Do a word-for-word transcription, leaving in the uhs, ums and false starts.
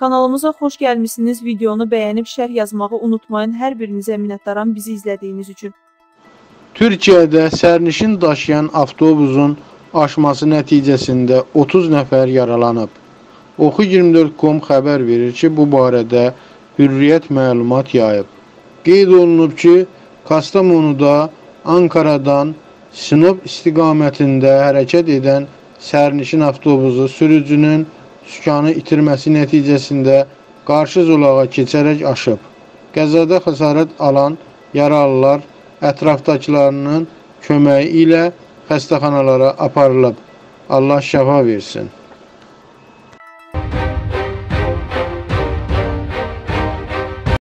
Kanalımıza xoş gəlmişsiniz. Videonu bəyənib şərh yazmağı unutmayın. Hər birinizə minnətdaram bizi izlədiyiniz üçün. Türkiyədə sərnişin daşıyan avtobusun aşması nəticəsində otuz nəfər yaralanıb. Oxu iyirmi dörd nöqtə com xəbər verir ki, bu barədə Hürriyyət məlumat yayıb. Qeyd olunub ki, Kastamonuda Ankaradan Sinop istiqamətində hərəkət edən sərnişin avtobusu sürücünün sükanı itirməsi nəticəsində qarşı zolağa keçərək aşıb. Qəzada xəsarət alan yaralılar ətrafdakılarının köməyi ilə xəstəxanalara aparılıb. Allah şəfa versin.